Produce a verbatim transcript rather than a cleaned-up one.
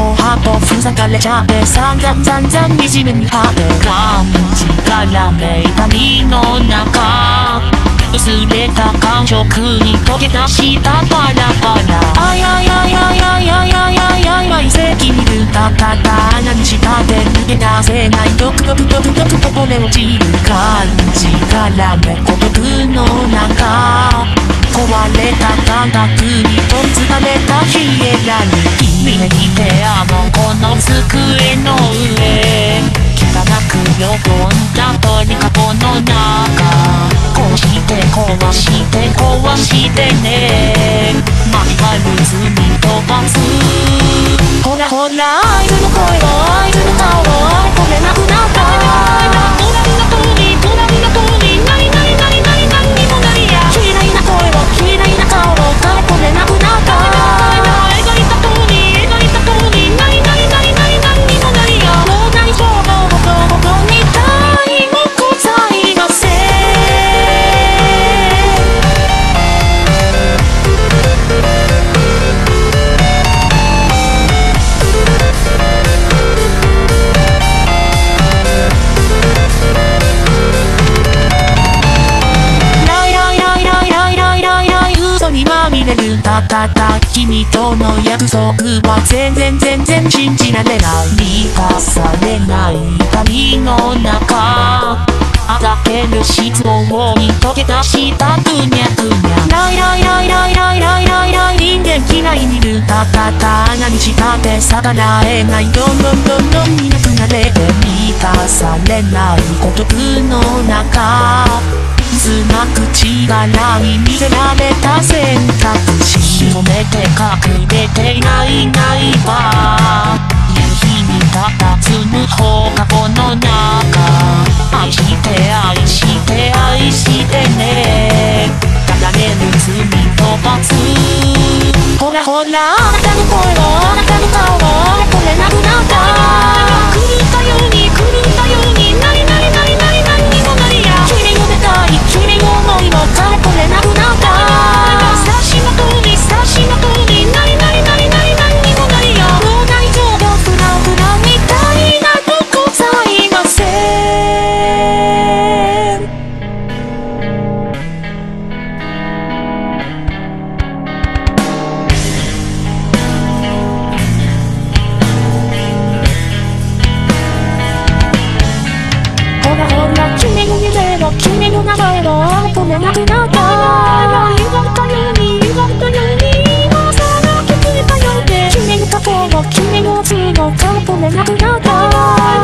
とハート塞がれちゃって散々散々惨めに果て感じからめいた身の中薄れた感触に溶け出したパラパラあいあいあいあいあいあいあいあいあいあい世紀にるたたた穴にしたって抜け出せないドクドクドクドクとこれ落ちる感じからめ孤独の中壊れた感覚にとつかれたヒエラルキーにてあのこの机の上汚く汚んだ鳥かごの中こうして壊して壊してね巻き割る罪飛ばすほらほら合図の声を合図の顔をこれなくなったご覧の通りご覧の通り何々何々何にもないや嫌いな声を嫌いな顔をこれなくなった描いた通り描いた通り何々何々何にもないやもう大丈夫ほどほどに何もございませんたたた君との約束は全然全然信じられない満たされない痛みの中あがける失望に溶け出したくにゃくにゃライライライライライライライライ人間嫌いにるたたた穴にしたって逆らえないどんどんどんどんいなくなれて満たされない孤独の中砂口からに見せられた選択肢止めて隠れていないないば夕日にたたずむ放課後の中愛して愛して愛してねただれる罪飛ばすほらほらあなたの声をあなたの顔をこれなくなった狂ったように狂ったように何々何々何にもないや君を出たい君の思いもかれこれなくなった差しの通り差しの通り何々何々何にもないやもう大丈夫フラフラみたいなのございませんほらほら君の夢も君の名前もこれなくなった言われたように言われたように今さら気づいたようで君の過去も君の罪もこれなくなった